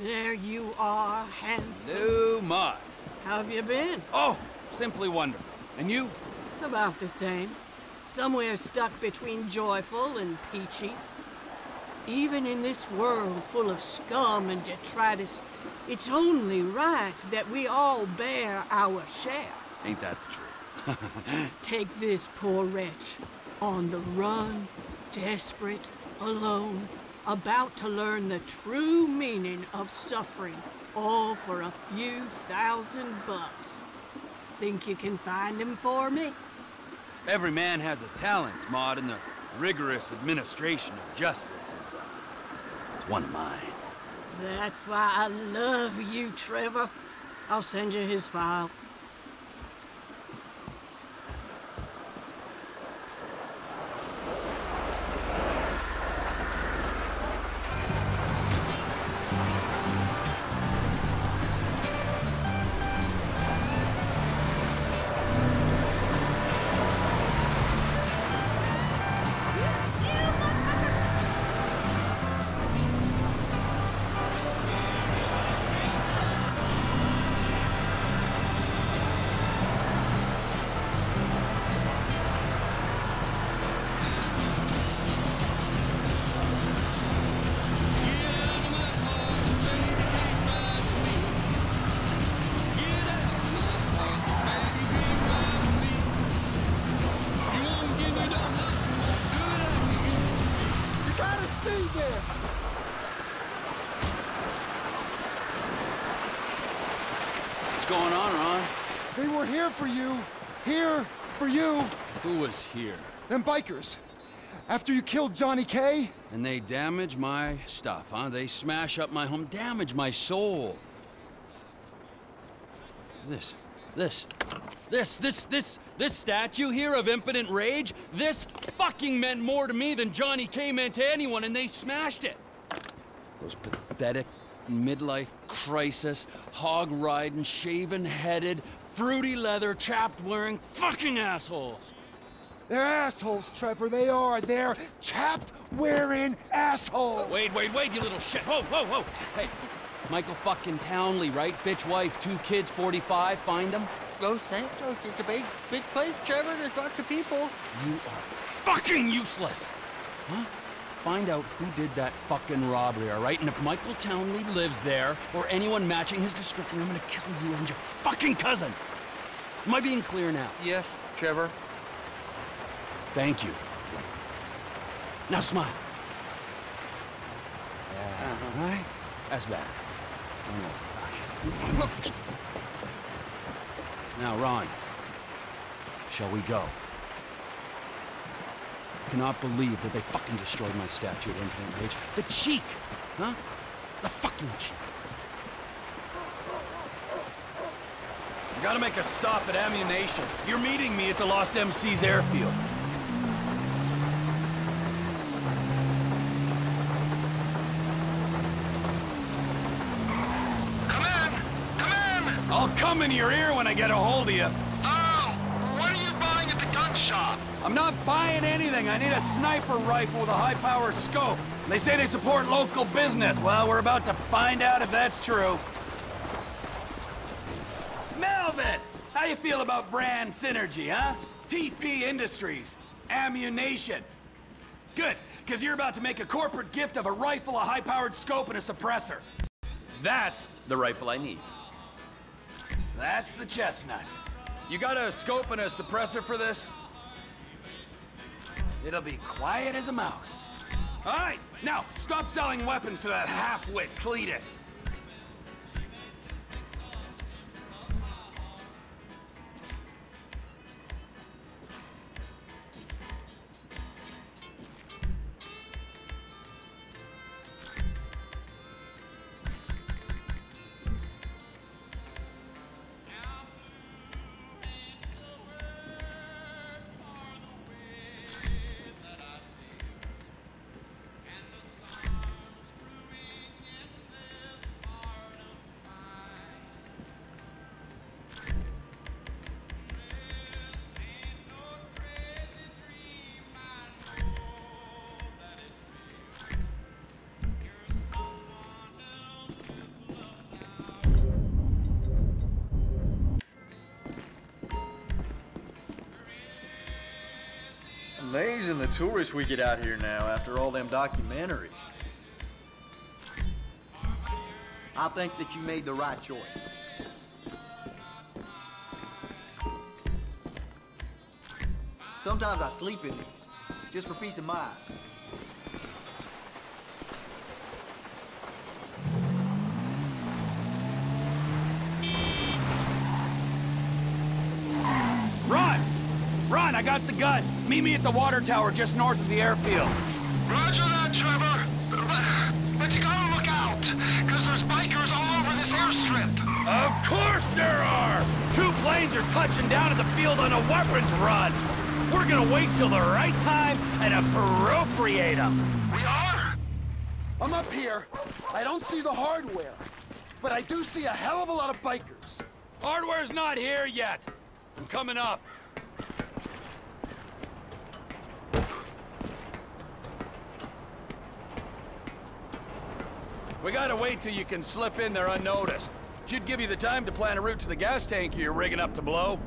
There you are, handsome. New Mud. How have you been? Oh, simply wonderful. And you? About the same. Somewhere stuck between joyful and peachy. Even in this world full of scum and detritus, it's only right that we all bear our share. Ain't that the truth? Take this poor wretch, on the run, desperate, alone, about to learn the true meaning of suffering, all for a few $1,000. Think you can find him for me? Every man has his talents, Maud, and the rigorous administration of justice is one of mine. That's why I love you, Trevor. I'll send you his file. What's going on, Ron? They were here for you. Here for you. Who was here? Them bikers. After you killed Johnny K. And they damage my stuff, huh? They smash up my home, damage my soul. This statue here of impotent rage, this fucking meant more to me than Johnny K meant to anyone, and they smashed it. Those pathetic midlife crisis, hog-riding, shaven-headed, fruity leather, chapped-wearing fucking assholes. They're assholes, Trevor. They are. They're chapped-wearing assholes. Wait, you little shit. Whoa. Hey, Michael fucking Townley, right? Bitch wife, 2 kids, 45, find him? Los Santos, it's a big place, Trevor. There's lots of people. You are fucking useless! Huh? Find out who did that fucking robbery, all right? And if Michael Townley lives there, or anyone matching his description, I'm gonna kill you and your fucking cousin! Am I being clear now? Yes, Trevor. Thank you. Now smile. All right? That's better. Now, Ron, shall we go? I cannot believe that they fucking destroyed my statue at Impotent Rage. The cheek! Huh? The fucking cheek. You gotta make a stop at Ammunition. You're meeting me at the Lost MC's airfield. I'll come in your ear when I get a hold of you. Oh, what are you buying at the gun shop? I'm not buying anything. I need a sniper rifle with a high-power scope. They say they support local business. Well, we're about to find out if that's true. Melvin! How you feel about brand synergy, huh? TP Industries. Ammunition. Good, because you're about to make a corporate gift of a rifle, a high-powered scope, and a suppressor. That's the rifle I need. That's the chestnut. You got a scope and a suppressor for this? It'll be quiet as a mouse. All right, now, stop selling weapons to that half-wit Cletus. pleasing the tourists we get out here now after all them documentaries. I think that you made the right choice. Sometimes I sleep in these, just for peace of mind. Run! Run, I got the gun. Meet me at the water tower just north of the airfield. Roger that, Trevor. But you gotta look out, because there's bikers all over this airstrip. Of course there are! 2 planes are touching down at the field on a weapons run. We're gonna wait till the right time and appropriate them. We are? I'm up here. I don't see the hardware, but I do see a hell of a lot of bikers. Hardware's not here yet. I'm coming up. We gotta wait till you can slip in there unnoticed. Should give you the time to plan a route to the gas tank you're rigging up to blow.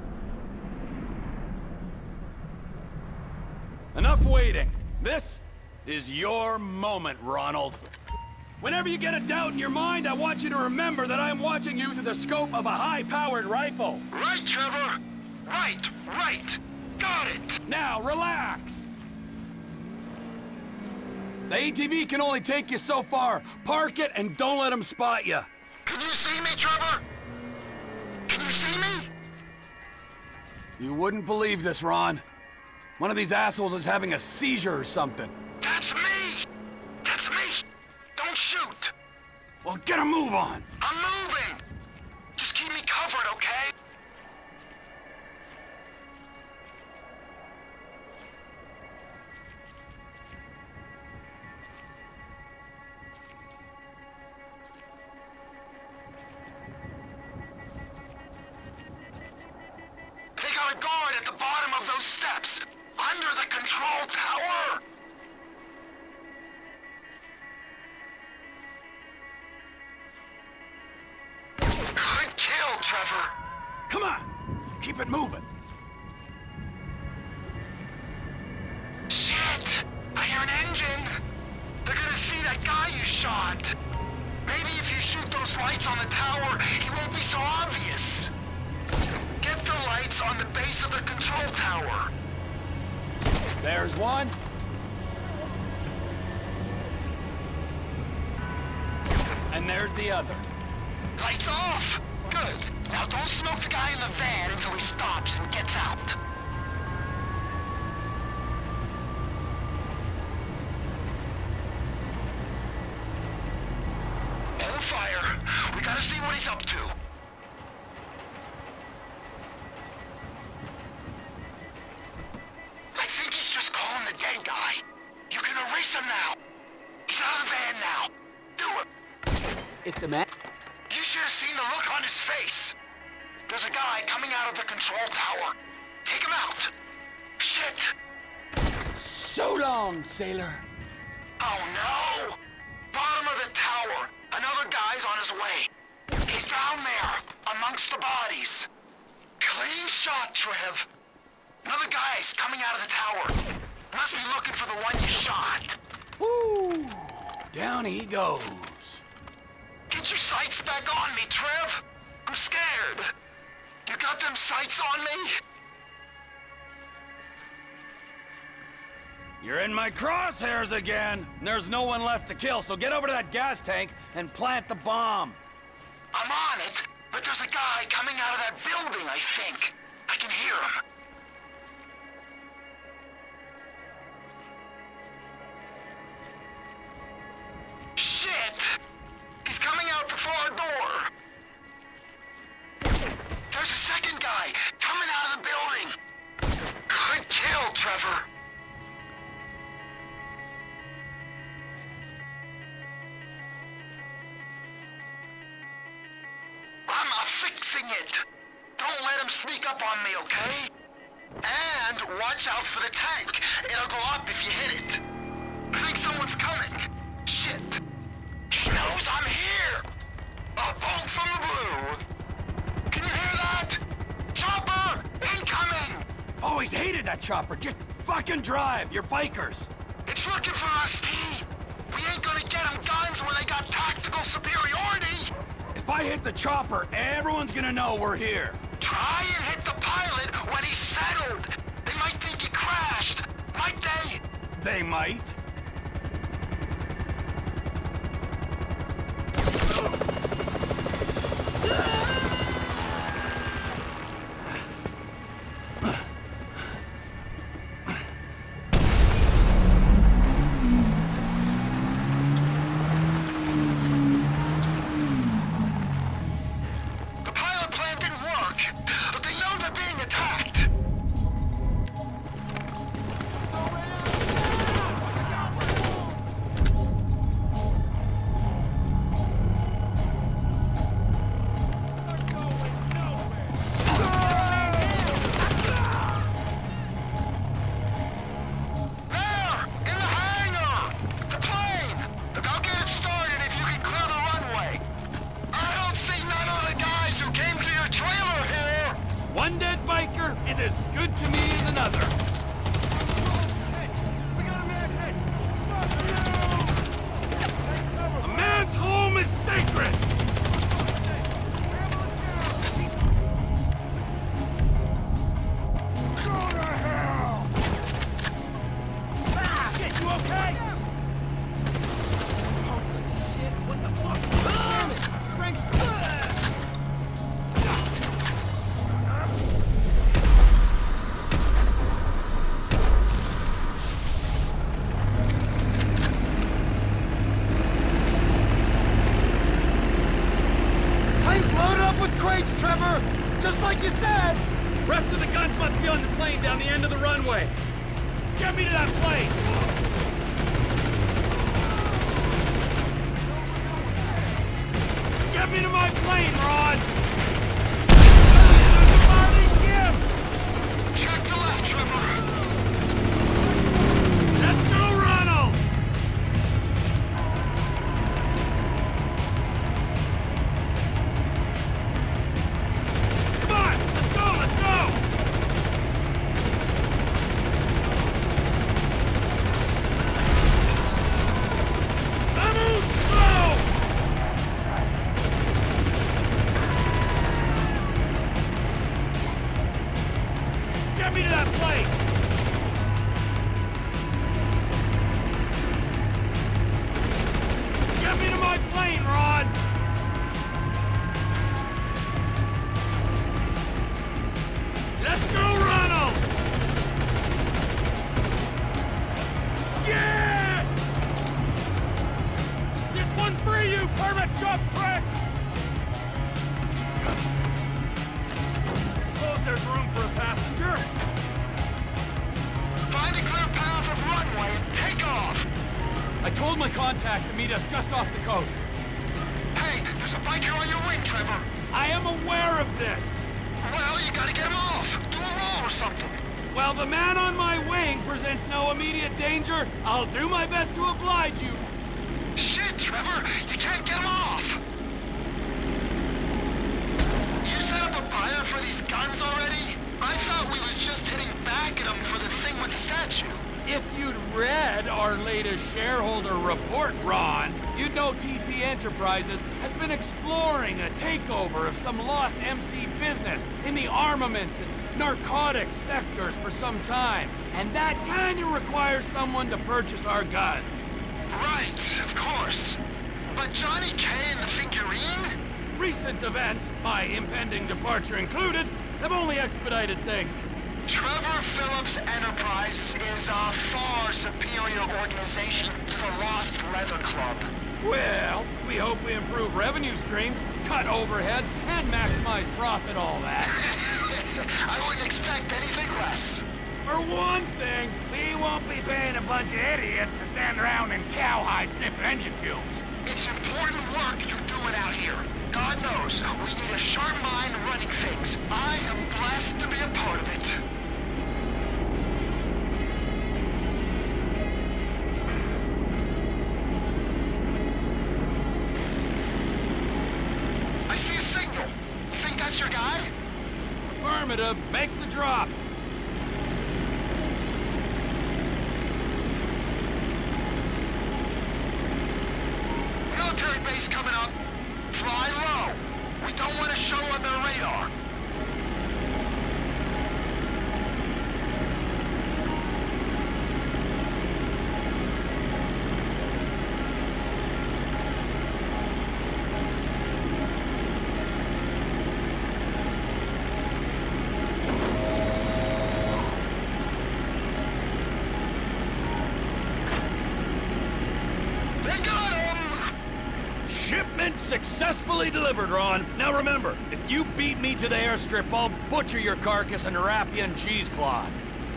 Enough waiting. This is your moment, Ronald. Whenever you get a doubt in your mind, I want you to remember that I'm watching you through the scope of a high-powered rifle. Right, Trevor. Right. Got it. Now, relax. The ATV can only take you so far. Park it and don't let them spot you. Can you see me, Trevor? Can you see me? You wouldn't believe this, Ron. One of these assholes is having a seizure or something. That's me! That's me! Don't shoot! Well, get a move on. I'm moving! Just keep me covered, okay? They got a guard at the bottom of those steps, under the control tower! Good kill, Trevor! Come on, keep it moving. Shit! I hear an engine! They're gonna see that guy you shot! Maybe if you shoot those lights on the tower, he won't be so obvious! Get the lights on the base of the control tower! There's one. And there's the other. Lights off! Good. Now don't smoke the guy in the van until he stops and gets out. Hold fire. We gotta see what he's up to. I think he's just calling the dead guy. You can erase him now. He's out of the van now. Do it. If the man... You should have seen the look on his face. There's a guy coming out of the control tower. Take him out. Shit. So long, sailor. Oh no! Bottom of the tower. Another guy's on his way. He's down there, amongst the bodies. Clean shot, Trev. Another guy's coming out of the tower. Must be looking for the one you shot. Woo! Down he goes. Get your sights back on me, Trev. I'm scared. You got them sights on me? You're in my crosshairs again. There's no one left to kill, so get over to that gas tank and plant the bomb. I'm on it, but there's a guy coming out of that building, I think. I can hear him. Shit! He's coming out before our door. There's a second guy coming out of the building. Good kill, Trevor. I'm fixing it. Don't let him sneak up on me, okay? And watch out for the tank. It'll go up if you hit it. I think someone's coming. Shit. He knows I'm here. A bolt from the blue. Can you hear that? Chopper, incoming! Always hated that chopper. Just Fucking drive! You're bikers! It's looking for us, T! We ain't gonna get them guns when they got tactical superiority! If I hit the chopper, everyone's gonna know we're here. Try and hit the pilot when he's settled! They might think he crashed! Might they? They might. The pilot plan didn't work, but they know they're being attacked! One dead biker is as good to me as another. A man's home is sacred! You okay? Shit, what the fuck? Damn it! Frank's... Plane's loaded up with crates, Trevor! Just like you said! Rest of the guns must be on the plane down the end of the runway. Get me to that plane! Get me to my plane, Ron! Check the left, Trevor! Let's go, Ronald! Come on! Let's go! Let's go! Vamos! Slow! Get me to that plane! Get me to my plane, Ron! Let's go, Ronald! Shit! This one for you, permit jump prick! Suppose there's room for a passenger? Find a clear path of runway and take off! I told my contact to meet us just off the coast. Hey, there's a biker on your wing, Trevor! I am aware of this. Well, you gotta get him off! Do a roll or something! While the man on my wing presents no immediate danger, I'll do my best to oblige you. Shit, Trevor! You can't get him off! You set up a buyer for these guns already? I thought we was just hitting back at them for the thing with the statue. If you'd read our latest shareholder report, Ron, you'd know TP Enterprises has been exploring a takeover of some lost MC business in the armaments and narcotics sectors for some time. And that kinda requires someone to purchase our guns. Right, of course. But Johnny K and the figurine? Recent events, my impending departure included, have only expedited things. Trevor Phillips Enterprises is a far superior organization to the Lost Leather Club. Well, we hope we improve revenue streams, cut overheads, and maximize profit, all that. I wouldn't expect anything less. For one thing, we won't be paying a bunch of idiots to stand around in cowhide sniffing engine fumes. It's important work you're doing out here. God knows, we need a sharp mind running things. I am blessed to be a part of it. I see a signal. You think that's your guy? Affirmative. Make the drop. enemies coming up. Fly low. We don't want to show on their radar. Shipment successfully delivered, Ron. Now remember, if you beat me to the airstrip, I'll butcher your carcass and wrap you in cheesecloth.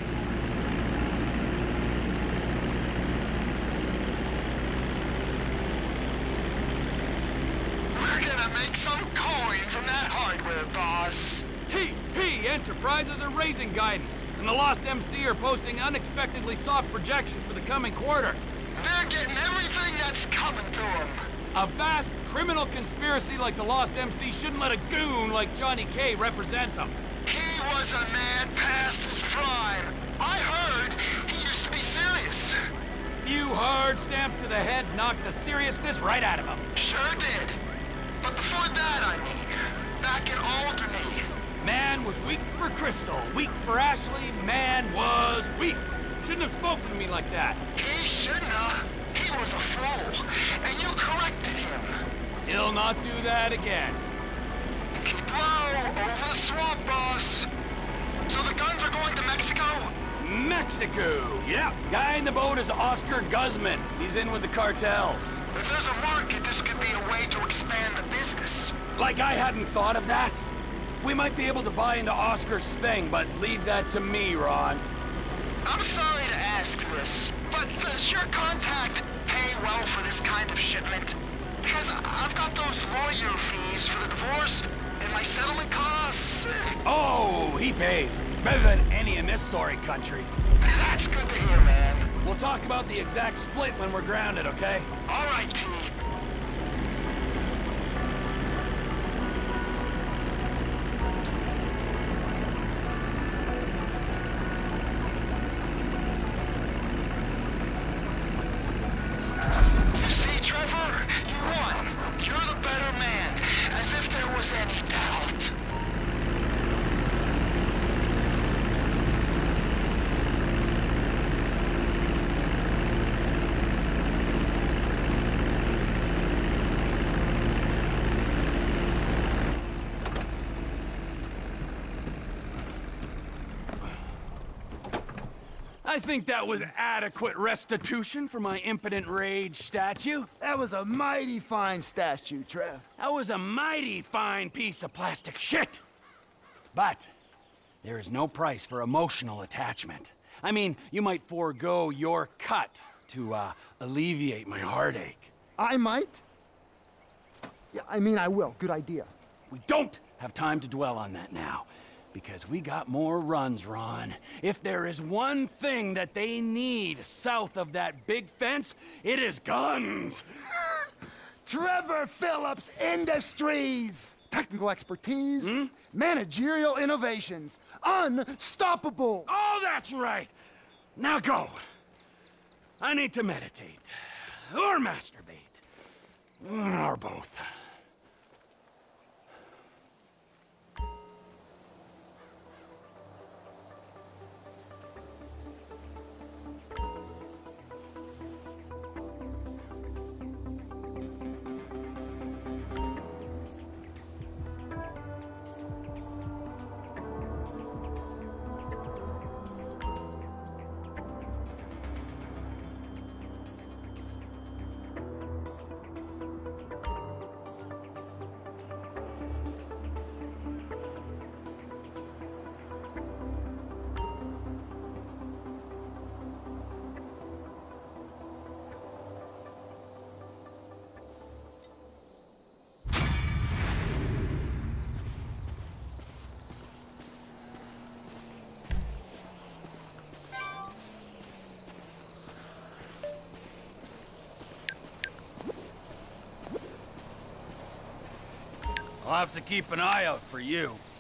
We're gonna make some coin from that hardware, boss. TP Enterprises are raising guidance, and the Lost MC are posting unexpectedly soft projections for the coming quarter. They're getting everything that's coming to them. A vast criminal conspiracy like the Lost MC shouldn't let a goon like Johnny K represent them. He was a man past his prime. I heard he used to be serious. Few hard stamps to the head knocked the seriousness right out of him. Sure did. But before that, I mean, back in Alderney. Man was weak for Crystal, weak for Ashley, man was weak. Shouldn't have spoken to me like that. He shouldn't have. He was a fool, and you corrected him. He'll not do that again. Keep low, over the swamp, boss. So the guns are going to Mexico? Mexico! Yeah, guy in the boat is Oscar Guzman. He's in with the cartels. If there's a market, this could be a way to expand the business. Like I hadn't thought of that. We might be able to buy into Oscar's thing, but leave that to me, Ron. I'm sorry to ask this, but does your contact pay well for this kind of shipment? Because I've got those lawyer fees for the divorce and my settlement costs. Oh, he pays. Better than any in this sorry country. That's good to hear, man. We'll talk about the exact split when we're grounded, okay? All right, T. I think that was adequate restitution for my impotent rage statue. That was a mighty fine statue, Trev. That was a mighty fine piece of plastic shit. But there is no price for emotional attachment. I mean, you might forego your cut to alleviate my heartache. I might? Yeah, I mean, I will. Good idea. We don't have time to dwell on that now, because we got more runs, Ron. If there is one thing that they need south of that big fence, it is guns. Trevor Phillips Industries! Technical expertise, managerial innovations, unstoppable! Oh, that's right! Now go. I need to meditate. Or masturbate. Or both. I'll have to keep an eye out for you.